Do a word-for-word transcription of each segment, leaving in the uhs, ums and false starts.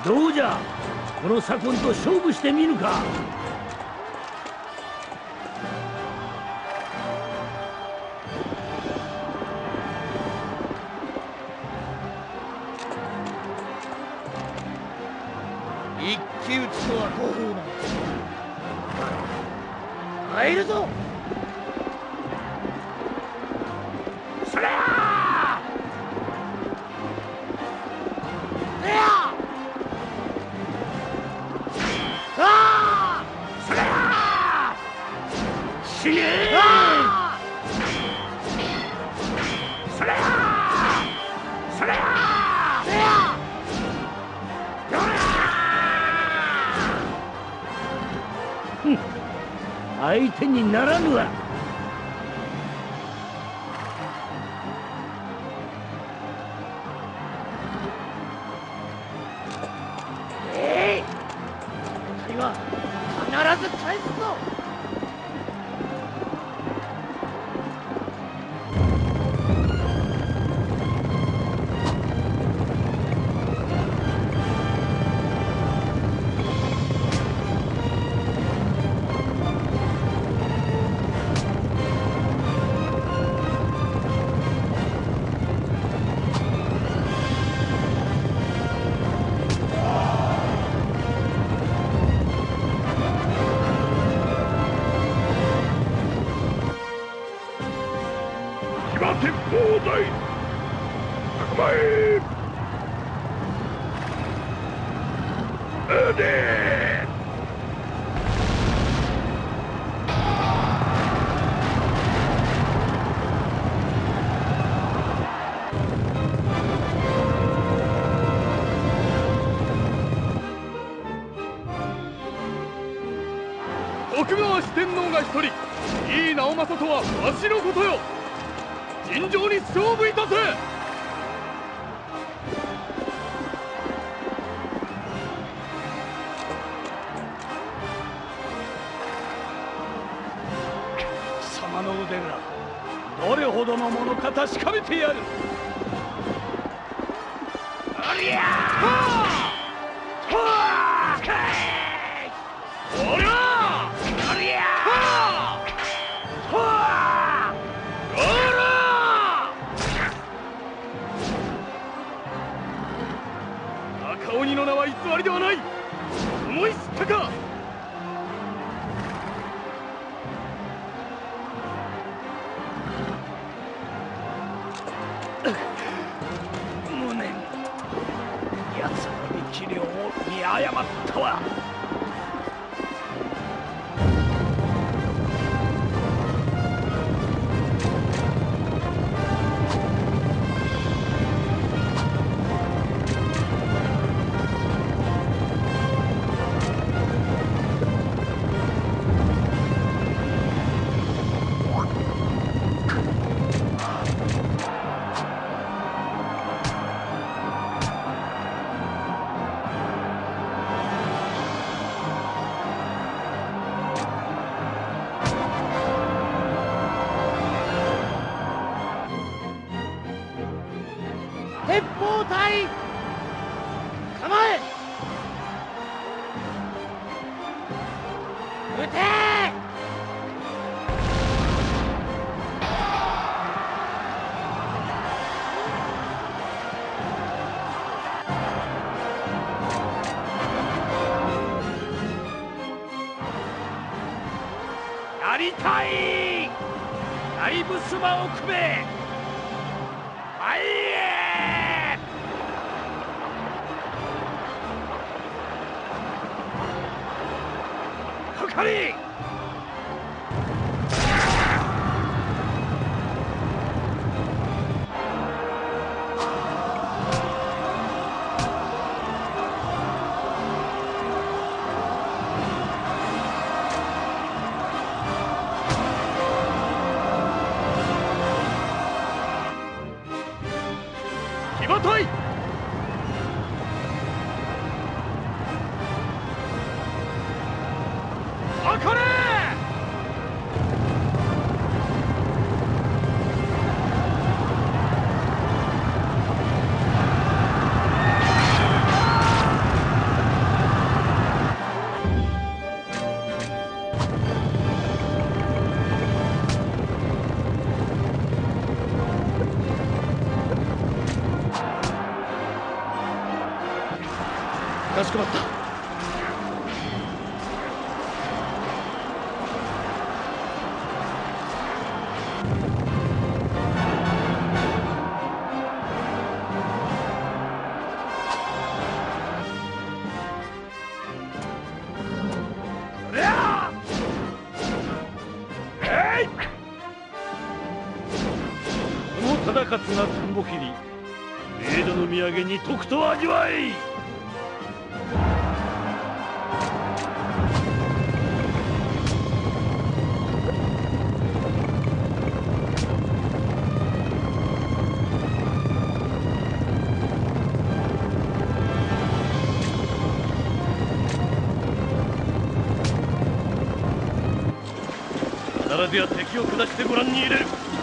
どうじゃ、この左近と勝負してみるか。 一騎打ちとはこうなんだ。入るぞ。そりゃあ。せや。ああ。そりゃあ。死ねー。ああ。そりゃあ。そりゃあ。せや。 相手にならぬわ。 ええ、二人は必ず返すぞ。 鉄砲台構え撃て。 徳川四天王が一人、井伊直政とはわしのことよ。尋常に勝負いたせ。 貴様の腕がどれほどのものか確かめてやる。 おりゃあ。ほあ。おりゃあ。おりゃあ。ほあ。おら。 赤鬼の名は偽りではない。思い知ったか。 無念、奴の力量を見誤ったわ。 鉄砲隊構え。撃て。 やりたい。大ブスマを組め。前へ。かかれ。 騎馬隊。かかれ。 かしこまった。 忠勝がとんぼ切り、冥土の土産にとくと味わい。必ずや敵を下してご覧に入れる。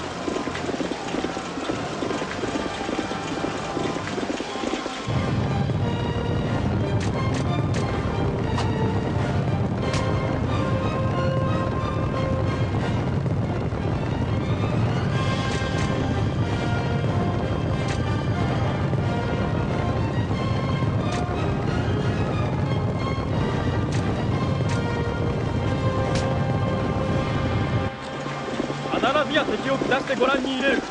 必ずや敵を下してご覧に入れる。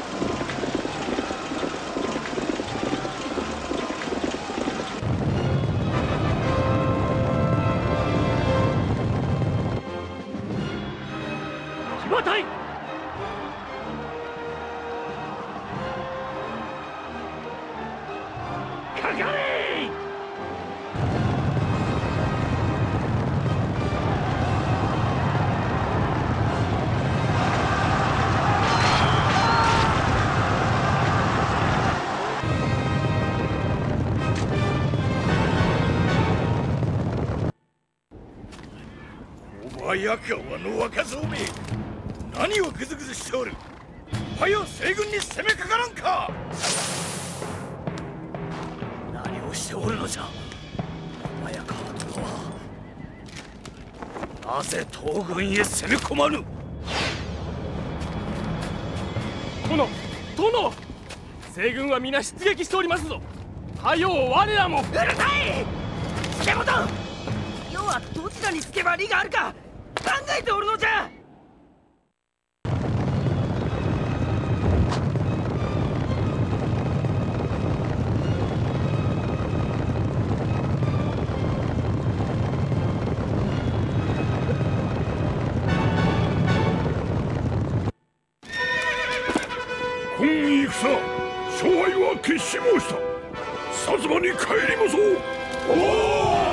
騎馬隊かかれ。 早川の若造め、何をグズグズしておる。はよ西軍に攻めかからんか。 何をしておるのじゃ早川殿は。なぜ東軍へ攻め込まぬ。 殿殿、西軍は皆出撃しておりますぞ。はよう我らも。 うるさい助本。要はどちらにつけば利があるか考えておるのじゃ。 今戦勝敗は決し申した。薩摩に帰りましょう。おお。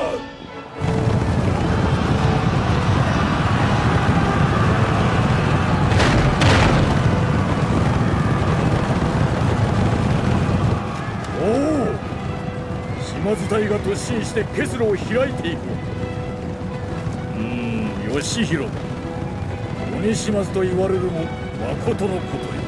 島伝いが突進して結露を開いていく。うーん、義弘鬼島津と言われるもまことのことよ。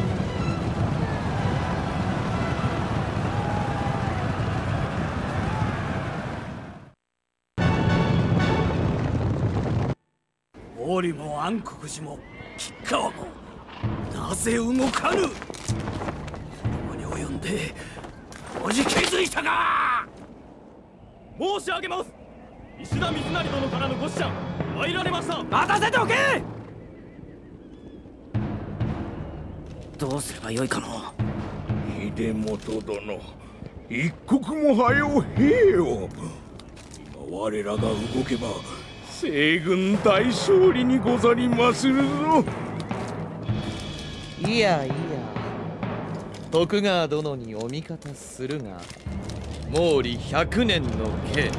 毛利も安国寺も吉川もなぜ動かぬ。ここに及んでおじけづいたか。 申し上げます。石田三成殿からのご使者参られました。 待たせておけ。どうすればよいかの。 秀元殿、一刻も早う兵を。今我らが動けば西軍大勝利にござりまするぞ。 いやいや、徳川殿にお味方するが毛利百年の計。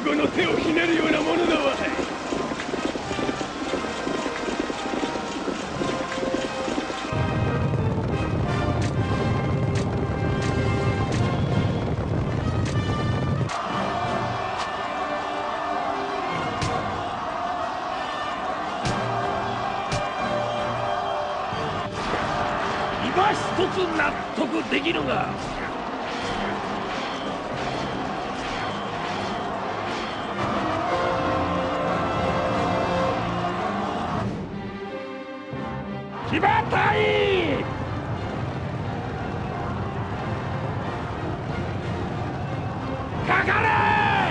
孫の手をひねるようなものだわ。 今一つ納得できぬが、騎馬隊かかれ。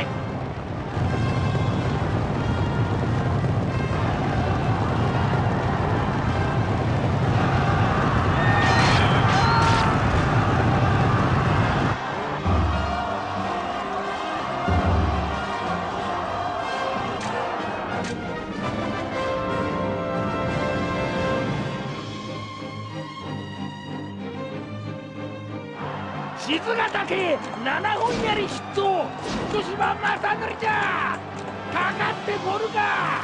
静ヶ岳七本槍筆頭福島正則じゃ。かかってこるか。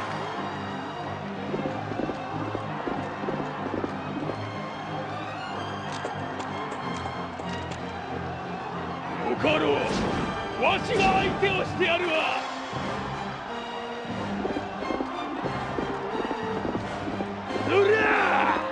よかろう、わしが相手をしてやるわ。そりゃあ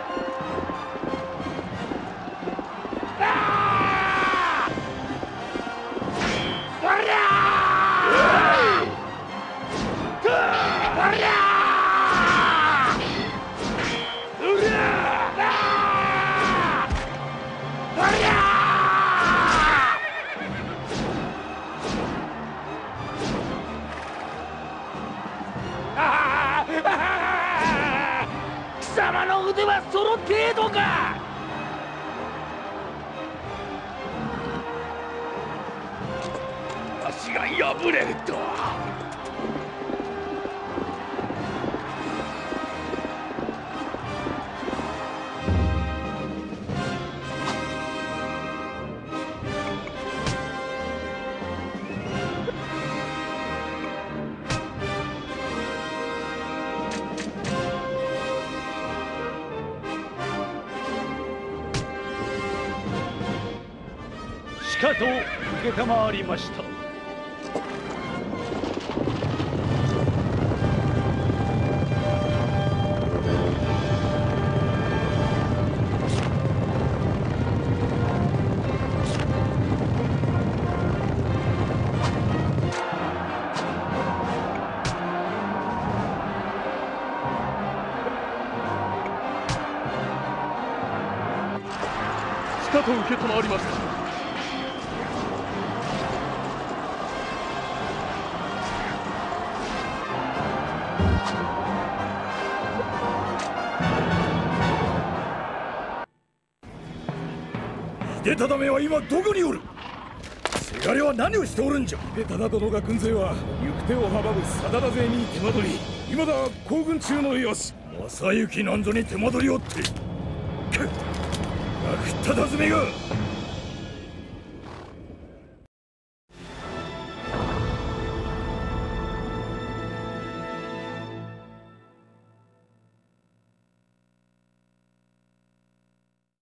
貴様の腕はその程度か。 わしが敗れるとは。 しかと承りました。 しかと承りました。 秀忠めは今どこにおる。せがれは何をしておるんじゃ。秀忠殿が軍勢は行く手を阻む真田勢に手間取り、今だ行軍中の様子。正行なんぞに手間取りおって、くっ、たたずめが